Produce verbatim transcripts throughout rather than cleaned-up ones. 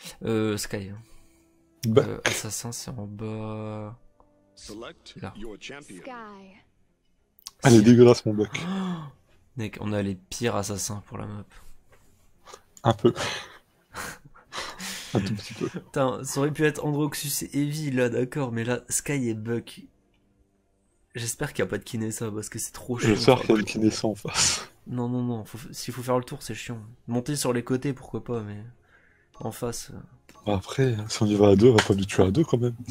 Euh, Sky. Bah. Euh, Assassin, c'est en bas. Là. Sky. Elle est dégueulasse, mon buck. Mec, on a les pires assassins pour la map. Un peu. Un tout petit peu. Putain, ça aurait pu être Androxus et Evie là, d'accord, mais là, Sky et Buck. J'espère qu'il n'y a pas de Kinessa parce que c'est trop chiant. J'espère qu'il y a une Kinessa en face. Non, non, non, faut... s'il faut faire le tour, c'est chiant. Monter sur les côtés, pourquoi pas, mais en face. Euh... Après, si on y va à deux, on va pas nous tuer à deux quand même.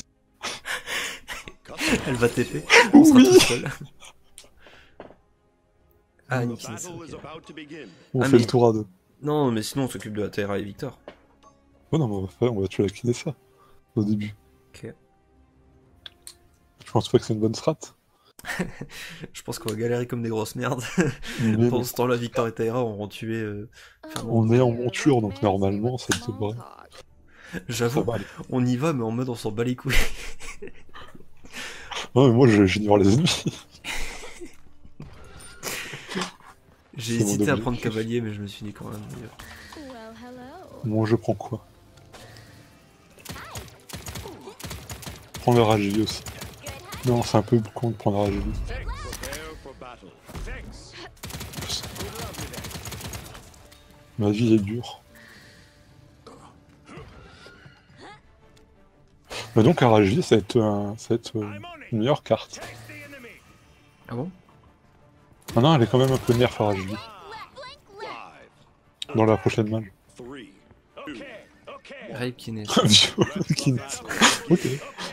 Elle va T P, on sera Oui. tout seul. Ah, une Kinessa. Okay. On ah, fait mais... le tour à deux. Non, mais sinon on s'occupe de la Terra et Victor. Oh non, mais on va, faire, on va tuer la Kinessa au début. Ok. Je pense pas que c'est une bonne strat. Je pense qu'on va galérer comme des grosses merdes. Mais Pendant ce temps-là, Victor et Taira auront tué. Euh, on est en monture, donc normalement ça devrait. J'avoue, on y va, mais en mode on s'en bat les couilles. Non, mais moi j'ignore les ennemis. J'ai hésité à prendre cavalier, mais je me suis dit quand même. Moi je prends quoi? Prends le Rajvi aussi. Non, c'est un peu con de prendre Rajvi. Ma vie est dure. Mais donc Rajvi, ça va être, un, ça va être euh, une meilleure carte. Ah bon? Ah non, elle est quand même un peu nerf à Rajvi. Dans la prochaine match. Rape Kiness. Kiness. Ok.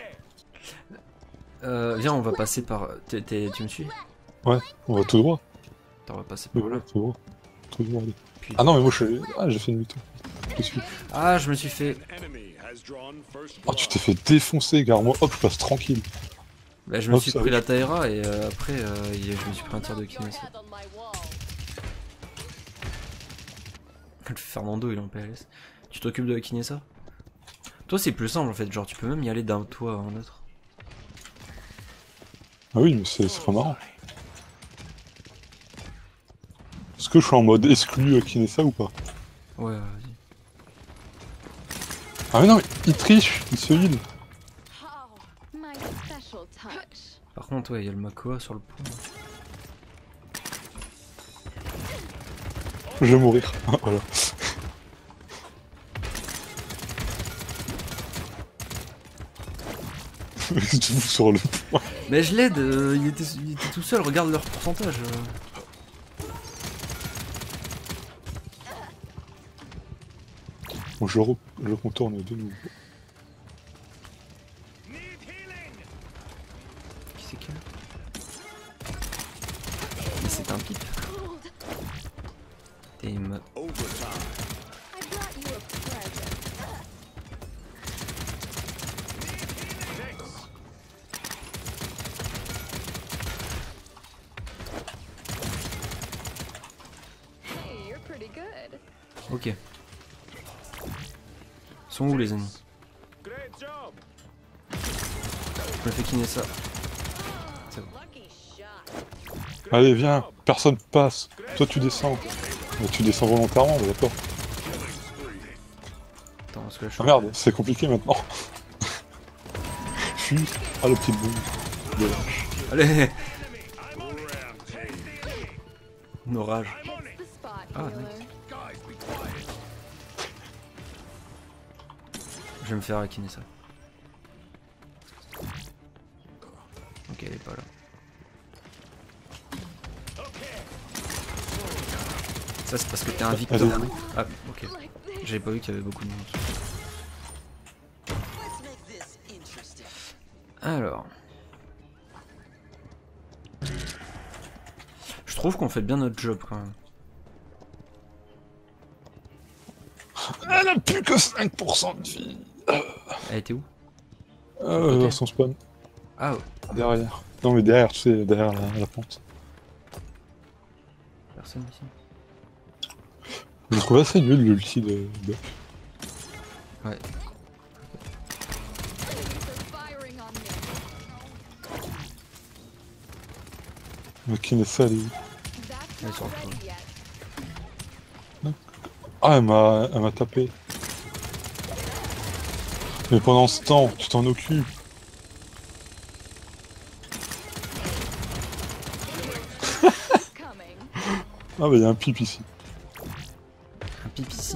Euh, viens, on va passer par. T'es, t'es, tu me suis? Ouais, on va tout droit. Attends, on va passer par ouais, là. Tout droit. Tout droit, allez. Puis... Ah non, mais moi je suis. Ah, j'ai fait une mytho. Je suis. Ah, je me suis fait. Oh, tu t'es fait défoncer, gars. Moi, hop, je passe tranquille. Bah, je me hop, suis ça pris va. la Taira et euh, après, euh, je me suis pris un tir de Kiness. Le Fernando, il est en P L S. Tu t'occupes de la Kinessa? Toi, c'est plus simple en fait. Genre, tu peux même y aller d'un toit à un autre. Ah oui, mais c'est pas marrant. Est-ce que je suis en mode exclu Kinessa ou pas? Ouais, vas-y. Ah mais non, mais il triche, il se heal. Par contre, ouais, il y a le Makoa sur le pont. Je vais mourir. Voilà. Tu fous sur le point. Mais je l'aide, euh, il, était, il était tout seul, regarde leur pourcentage. Euh. Bon, je, re... je contourne de nouveau. Qui c'est qui? Mais c'est un pipe. Team. Ok. Sont où les ennemis? Je me fais Kinessa. C'est bon. Allez, viens, personne passe. Toi, tu descends. Mais tu descends volontairement, mais d'accord. Attends, parce que là, je suis... Ah merde, c'est compliqué maintenant. Fuis. Ah, le petit boum. De lâche. Allez. Nos rages. Ah, nice. Je vais me faire hackiner ça. Ok, elle est pas là. Ça c'est parce que t'es un Victor. Ah, ok. J'avais pas vu qu'il y avait beaucoup de monde. Alors. Je trouve qu'on fait bien notre job quand même. Elle a plus que cinq pour cent de vie. Elle était où? Euh, dans son spawn. Ah, ouais. Derrière. Non mais derrière, tu sais, derrière la, la pente. Personne ici. Je trouve assez nul l'ulti de Buck. Ouais. Mais Kinessa, elle est où? Elle est sur le toit. Ah, elle m'a elle m'a tapé. Mais pendant ce temps, tu t'en occupes. Ah bah y'a un pipe ici. Un pipe ici.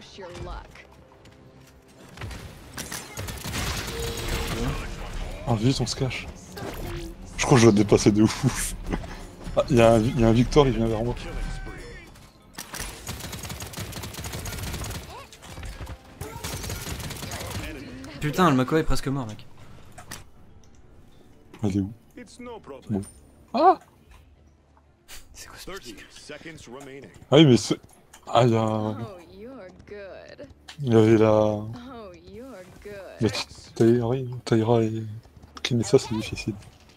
Ah vite, on se cache. Je crois que je dois te dépasser de ouf. Ah, y'a un, y a un Victor, il vient vers moi. Putain, le Mako est presque mort, mec. Elle est où? Bon. Ah C'est quoi ce pic? Ah oui, mais c'est... Ah, il y a... Il y avait la... La Taïra, Taïra et... Kinessa, c'est difficile.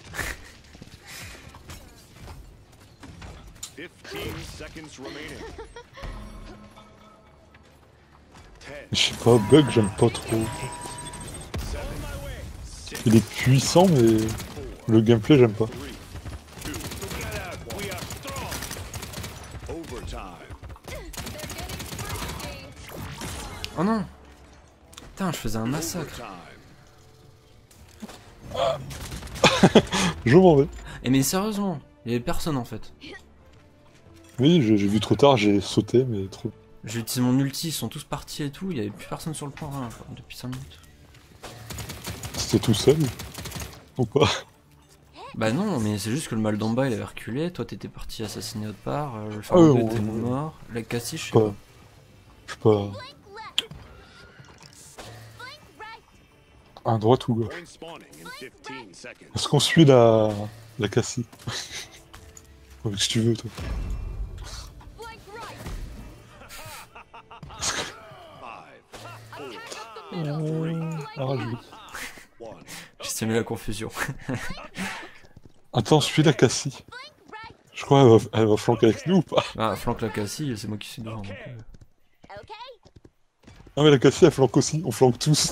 Je sais pas, Bug, j'aime pas trop. Il est puissant, mais... Le gameplay, j'aime pas. Oh non! Putain, je faisais un massacre. Je m'en vais. Et mais sérieusement, il y avait personne en fait. Oui, j'ai vu trop tard, j'ai sauté, mais trop... J'ai utilisé mon ulti, ils sont tous partis et tout, il y avait plus personne sur le point rien, quoi, depuis cinq minutes. C'était tout seul? Ou pas? Bah non, mais c'est juste que le mal d'en bas il avait reculé, toi t'étais parti assassiner autre part, euh, le Ah Fernando ouais, était ouais, ouais. mort, la Cassie je sais Pas... pas. Je sais pas... À droite ou gauche? Est-ce qu'on suit la... la Cassie? Ouais, si tu veux, toi. Euh... Ah, je... J'ai semé la confusion. Attends, suis la Cassie. Je crois qu'elle va... Elle va flanquer avec nous ou pas? Ah, flanque la Cassie, c'est moi qui suis devant. Donc, euh... Ah mais la Cassie elle flanque aussi, on flanque tous.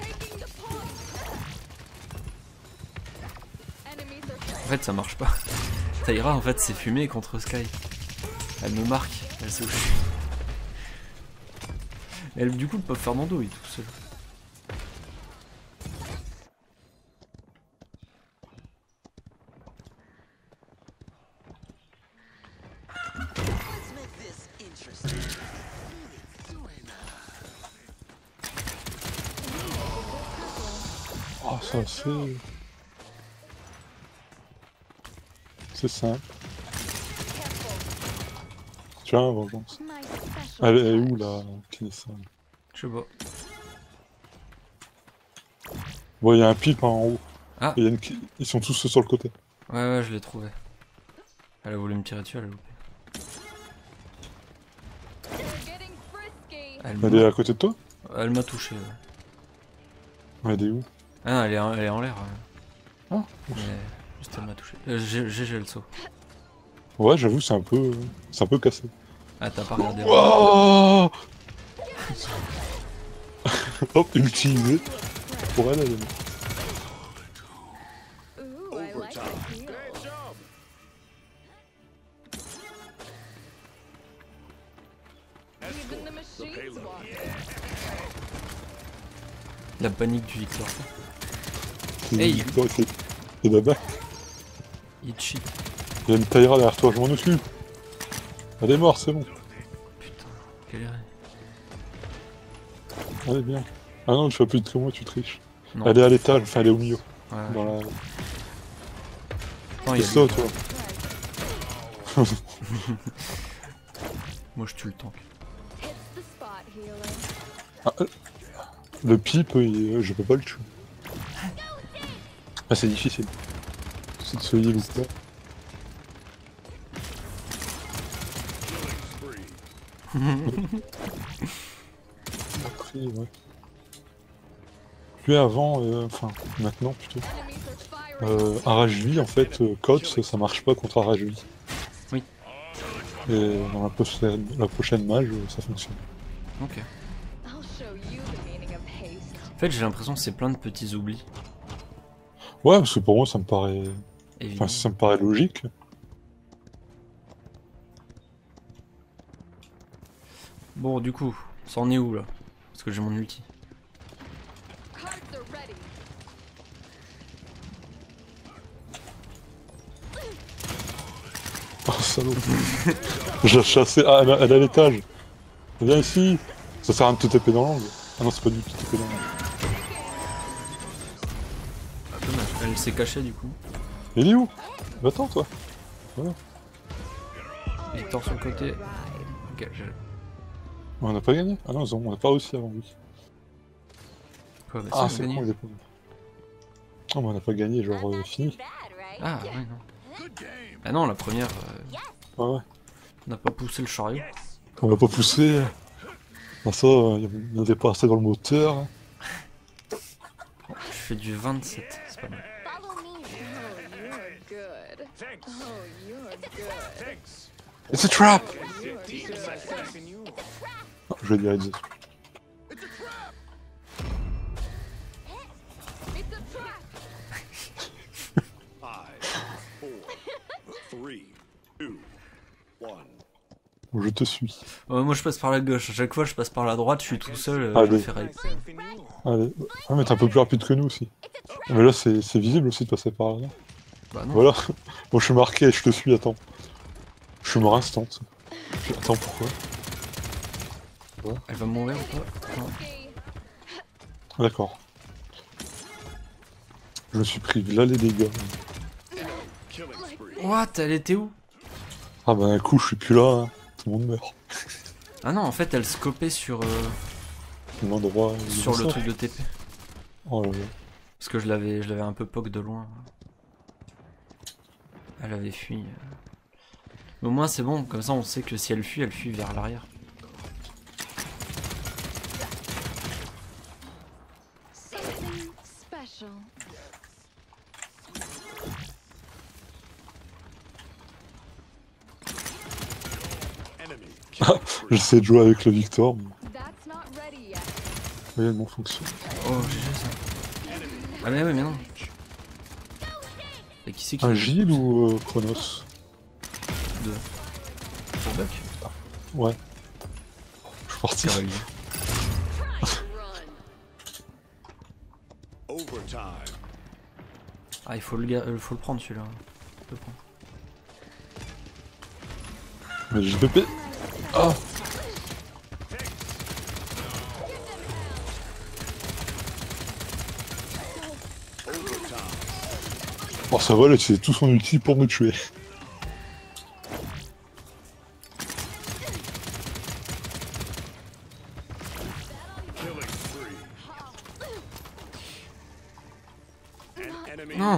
En fait ça marche pas. Taïra en fait c'est fumée contre Sky. Elle me marque, elle se touche. Elle, du coup le pauvre Fernando il est tout seul. Oh ça c'est... C'est simple. Tiens, vengeance. Elle est où la Kinessa? Je sais pas. Bon, il y a un pipe en haut. Ah. Et y a une... Ils sont tous sur le côté. Ouais ouais je l'ai trouvé. Elle a voulu me tirer dessus, elle a loupé. Elle, Elle est à côté de toi? Elle m'a touché. Ouais. Elle est où? Ah non, elle est en, elle est en l'air. Ouais. Ah. Mais juste elle m'a touché. Euh, G G le saut. Ouais, j'avoue, c'est un peu... C'est un peu cassé. Ah t'as pas regardé. Oh hop, utilisé. Pour elle, elle est... La panique du Victor. Hey, Hey. Victor, c'est... C'est là-bas. Il cheat. Il y a une Taïra derrière toi, je m'en occupe. Elle est morte, c'est bon. Putain, quelle erreur. Allez, bien. Ah non, tu fais plus de que moi, tu triches. Non. Elle est à l'étage, enfin elle est au milieu. Ouais. Dans la... Non, il y C'est a ça, des- toi. Moi je tue le tank. Ah, euh, le pipe, il- je peux pas le tuer. Ah, c'est difficile. C'est de se heal ou pas. Après, ouais. Puis avant, euh, enfin, maintenant plutôt. Euh, Arrache-vie, en fait, euh, Cots, ça marche pas contre Arrache-vie. Oui. Et dans la prochaine, la prochaine mage, ça fonctionne. Ok. En fait j'ai l'impression que c'est plein de petits oublis. Ouais, parce que pour moi, ça me paraît... Évidemment. Enfin, ça me paraît logique. Bon du coup, ça en est où là? Parce que j'ai mon ulti. salaud. Je l'ai chassé. Ah, elle, a- elle est à l'étage. Viens ici. Ça sert à rien de te taper dans l'angle. Ah non, c'est pas du tout taper dans l'angle. Ah, dommage, elle s'est cachée du coup. Il est où? Va-t'en, toi. Voilà. Victor sur le côté. Ok, j'ai... On n'a pas gagné? Ah non, on n'a pas réussi avant lui. Quoi, bah Ah, si, on c'est a con, gagné. il est pas. Ah, mais on n'a pas gagné, genre euh, fini. Ah, ouais, non. Ah non, la première, euh, Ah ouais. on n'a pas poussé le chariot. On l'a pas poussé. Ah, ça, il n'y avait pas assez dans le moteur. Bon, je fais du vingt-sept, c'est pas mal. It's a trap! Non, je vais dire it's a trap. Je te suis. Ouais, moi je passe par la gauche, à chaque fois je passe par la droite, je suis tout seul, euh, je Allez. me fais raid. Allez. Ah, mais t'es un peu plus rapide que nous aussi. Mais là, c'est c'est visible aussi de passer par là. Bah non. Voilà. Moi, je suis marqué, je te suis, attends. Je suis mort instant. Attends, pourquoi? Elle va mourir ou pas? Non. D'accord. Je me suis pris là les dégâts. What? Elle était où? Ah bah un coup, je suis plus là, hein. Tout le monde meurt. Ah non, en fait elle scopait sur, euh, L'endroit. sur le truc de T P. Oh là là. Parce que je l'avais je l'avais un peu poke de loin. Elle avait fui. euh. Mais au moins c'est bon, comme ça on sait que si elle fuit, elle fuit vers l'arrière. J'essaie de jouer avec le Victor, mais... Oui, elle m'en fonction. Oh, G G ça. Ah mais ouais, mais non. Et qui c'est qui... Un Gilles ou euh, Chronos? Deux. Pour Buck? Ouais. Je suis parti. Cavalier. Ah, il faut le, ga- euh, faut le prendre celui-là. Faut le prendre. Mais J P P. Ah. Oh ça va, là c'est tout son outil pour me tuer. Non.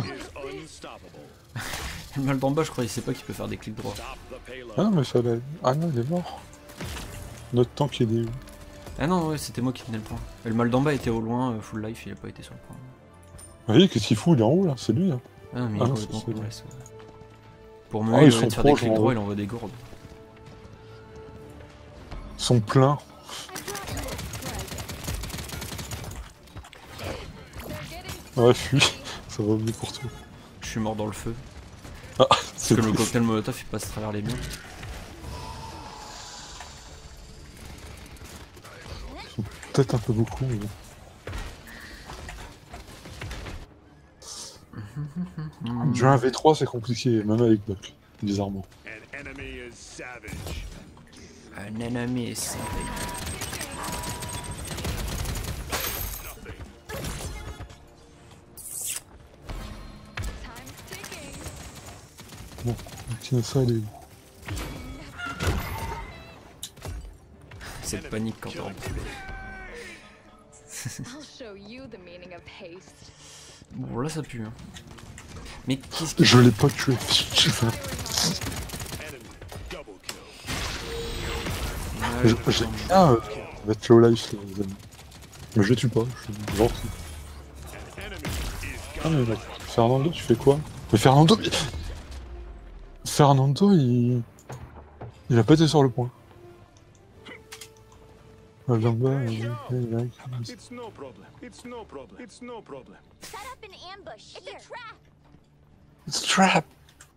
Le mal d'en bas, je crois, il sait pas qu'il peut faire des clics droits. Ah non mais ça l'a... Ah non il est mort. Notre tank il est où? Ah non, ouais, c'était moi qui tenais le point. Et le mal d'en bas était au loin, euh, full life, il a pas été sur le point. Vous voyez qu'est-ce qu'il fout? Il est en haut là, c'est lui hein. Ah non, mais il Ah est non, complètement c'est- c'est con, laisse, ouais. Pour me Ah, il ils va sont faire des proches, clics en droits, vrai. il envoie des gourdes. Ils sont pleins. Ouais fuis, ça va mieux pour toi. Je suis mort dans le feu. Ah, Parce c'est que le triste. cocktail molotov il passe à travers les murs. Peut-être un peu beaucoup mais bon. Du un v trois c'est compliqué, même avec Buck, bizarrement. Un ennemi est savage. Bon, Kinessa elle est où? Cette panique quand on rentre. Bon là ça pue hein. Mais qu'est-ce qui... Je l'ai pas tué. Ouais, Je- J'ai bien euh, mettre low life là, les amis. Mais je le tue pas, je suis gentil. Ah mais mec, Fernando tu fais quoi? Mais Fernando... il- Fernando il... Il a pas été sur le point. Ah, viens de bas, euh, il y a- It's no problem. It's no problem. It's no problem. Set up an ambush. It's a trap. It's a trap.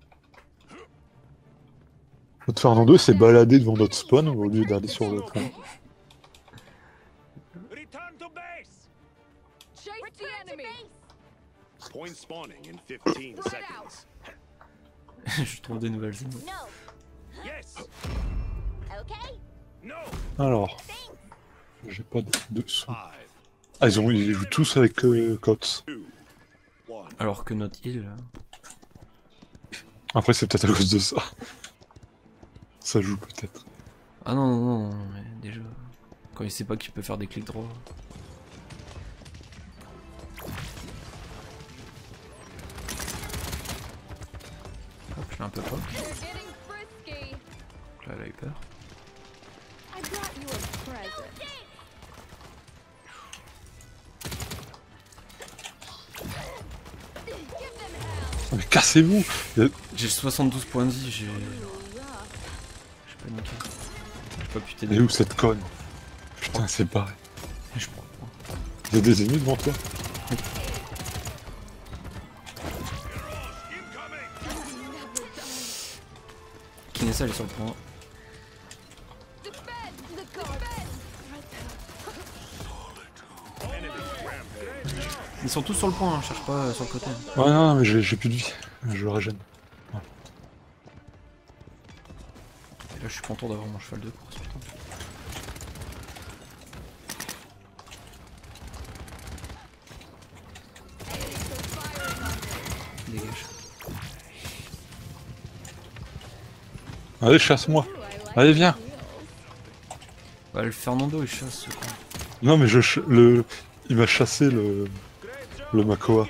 Notre Fernando s'est baladé devant notre spawn au lieu d'aller sur le point. Return to base. Chase the enemy. Point spawning in fifteen seconds. Je trouve des nouvelles émotes. No. Yes. Okay. No. Alors, j'ai pas de, de sous. Ah, ils, ont, ils jouent tous avec euh, Cots. Alors que notre île... Après, c'est peut-être à cause de ça. Ça joue peut-être. Ah non, non, non, non, mais déjà... Quand il sait pas qu'il peut faire des clics droits... Hop, je l'ai un peu pas. They're getting frisky. Là, elle a eu peur. I brought you a present. Give them hell. Mais cassez-vous! J'ai soixante-douze points de vie, j'ai... J'ai paniqué. J'ai pas pu Et t'aider. où cette conne? Putain, c'est pareil. Je prends. Il y a des ennemis devant toi? Kinessa, elle est sur le point. Defend the defend. Ils sont tous sur le point, hein, cherche pas euh, sur le côté. Ouais, non, mais j'ai j'ai plus de vie. Je régène. Et là, je suis content d'avoir mon cheval de course, putain. Dégage. Allez, chasse-moi. Allez, viens. Bah, le Fernando, il chasse ce con. Non, mais je ch- le, il m'a chassé le, le Makoa.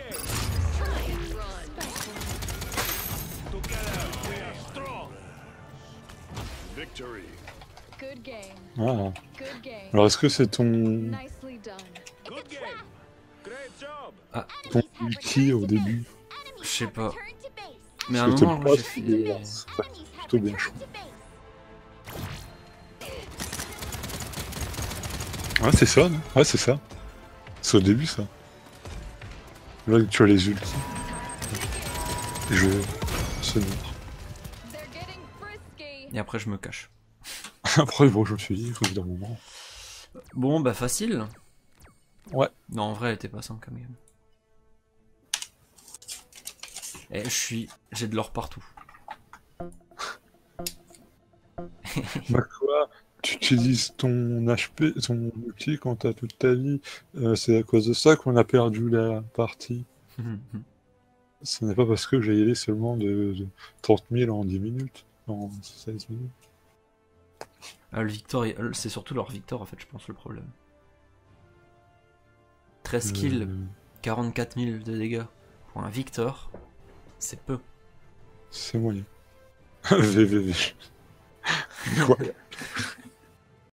Victory. Good game. Ah. Good game. Alors, est-ce que c'est ton, Nicely done. Good game. Great job. ton ulti au début? Je sais pas. Return to base. Mais à un Parce que moment, t'es moi, pas j'ai fait... des- Enemies c'est have plutôt bien returned chaud. to base. Ouais, c'est ça, non? Ouais, c'est ça. C'est au début, ça. Là, tu as les ultis. Et je... C'est mort. They're getting frisky. Et après, je me cache. Après, bon, je me suis dit, il faut que d'un moment. Bon, bah, facile. Ouais. Non, en vrai, elle était pas simple comme game. Et je suis... J'ai de l'or partout. Makoa, tu utilises ton H P, ton ulti quand t'as toute ta vie. Euh, c'est à cause de ça qu'on a perdu la partie. Ce n'est pas parce que j'ai aidé seulement de, de trente mille en dix minutes. En seize minutes. Ah, le Victor, il- c'est surtout leur Victor, en fait, je pense, le problème. treize kills, Euh, quarante-quatre mille de dégâts. Pour un Victor, c'est peu. c'est moyen. V V V. Quoi?